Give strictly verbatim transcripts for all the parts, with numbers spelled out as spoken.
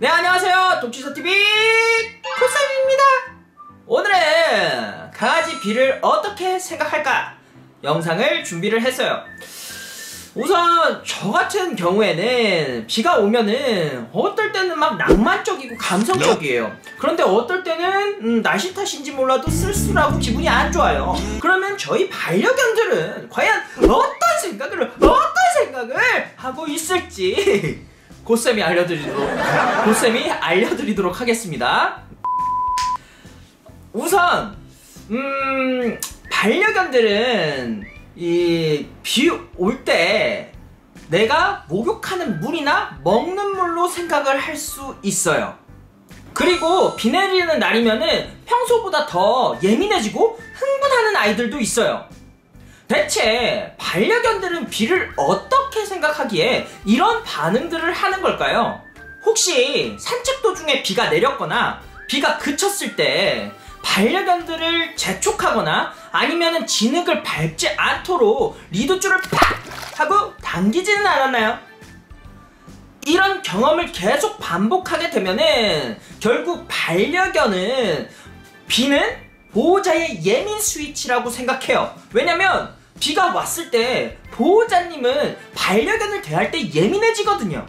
네, 안녕하세요. 독지서티비 코쌤입니다. 오늘은 강아지 비를 어떻게 생각할까 영상을 준비를 했어요. 우선 저 같은 경우에는 비가 오면은 어떨 때는 막 낭만적이고 감성적이에요. 그런데 어떨 때는 음, 날씨 탓인지 몰라도 쓸쓸하고 기분이 안 좋아요. 그러면 저희 반려견들은 과연 어떤 생각을 어떤 생각을 하고 있을지 고쌤이 알려드리도록 고쌤이 알려드리도록 하겠습니다. 우선 음 반려견들은 이 비 올 때 내가 목욕하는 물이나 먹는 물로 생각을 할 수 있어요. 그리고 비 내리는 날이면은 평소보다 더 예민해지고 흥분하는 아이들도 있어요. 대체 반려견들은 비를 어떻게 생각하기에 이런 반응들을 하는 걸까요? 혹시 산책 도중에 비가 내렸거나 비가 그쳤을 때 반려견들을 재촉하거나 아니면은 진흙을 밟지 않도록 리드줄을 팍 하고 당기지는 않았나요? 이런 경험을 계속 반복하게 되면은 결국 반려견은 비는 보호자의 예민 스위치라고 생각해요. 왜냐면 비가 왔을 때 보호자님은 반려견을 대할 때 예민해지거든요.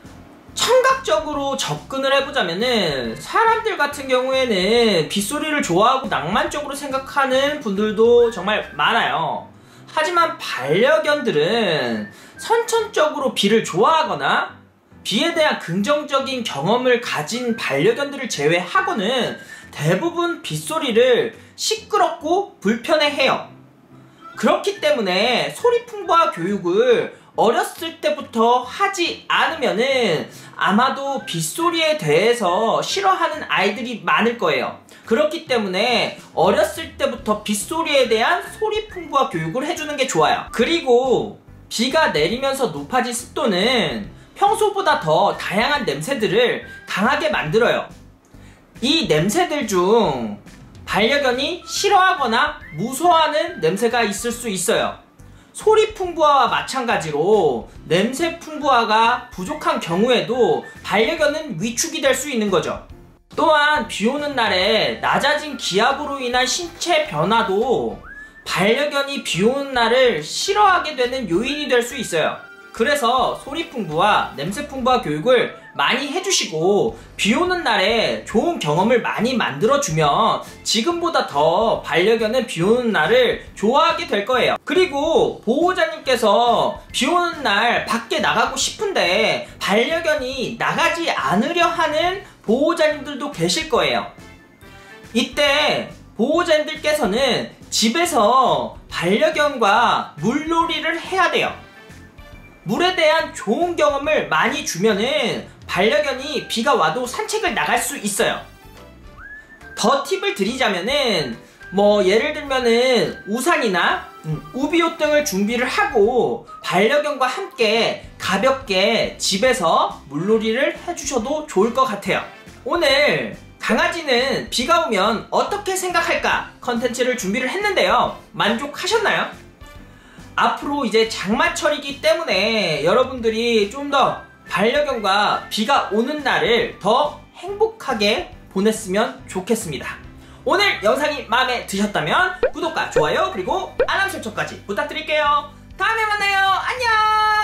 청각적으로 접근을 해보자면은 사람들 같은 경우에는 빗소리를 좋아하고 낭만적으로 생각하는 분들도 정말 많아요. 하지만 반려견들은 선천적으로 비를 좋아하거나 비에 대한 긍정적인 경험을 가진 반려견들을 제외하고는 대부분 빗소리를 시끄럽고 불편해해요. 그렇기 때문에 소리풍부와 교육을 어렸을 때부터 하지 않으면은 아마도 빗소리에 대해서 싫어하는 아이들이 많을 거예요. 그렇기 때문에 어렸을 때부터 빗소리에 대한 소리풍부와 교육을 해주는 게 좋아요. 그리고 비가 내리면서 높아진 습도는 평소보다 더 다양한 냄새들을 강하게 만들어요. 이 냄새들 중 반려견이 싫어하거나 무서워하는 냄새가 있을 수 있어요. 소리 풍부화와 마찬가지로 냄새 풍부화가 부족한 경우에도 반려견은 위축이 될 수 있는 거죠. 또한 비 오는 날에 낮아진 기압으로 인한 신체 변화도 반려견이 비 오는 날을 싫어하게 되는 요인이 될 수 있어요. 그래서 소리 풍부와 냄새 풍부화 교육을 많이 해주시고 비 오는 날에 좋은 경험을 많이 만들어주면 지금보다 더 반려견은 비 오는 날을 좋아하게 될 거예요. 그리고 보호자님께서 비 오는 날 밖에 나가고 싶은데 반려견이 나가지 않으려 하는 보호자님들도 계실 거예요. 이때 보호자님들께서는 집에서 반려견과 물놀이를 해야 돼요. 물에 대한 좋은 경험을 많이 주면은 반려견이 비가 와도 산책을 나갈 수 있어요. 더 팁을 드리자면은 뭐 예를 들면은 우산이나 음, 우비옷 등을 준비를 하고 반려견과 함께 가볍게 집에서 물놀이를 해주셔도 좋을 것 같아요. 오늘 강아지는 비가 오면 어떻게 생각할까 컨텐츠를 준비를 했는데요. 만족하셨나요? 앞으로 이제 장마철이기 때문에 여러분들이 좀 더 반려견과 비가 오는 날을 더 행복하게 보냈으면 좋겠습니다. 오늘 영상이 마음에 드셨다면 구독과 좋아요 그리고 알람 설정까지 부탁드릴게요. 다음에 만나요. 안녕.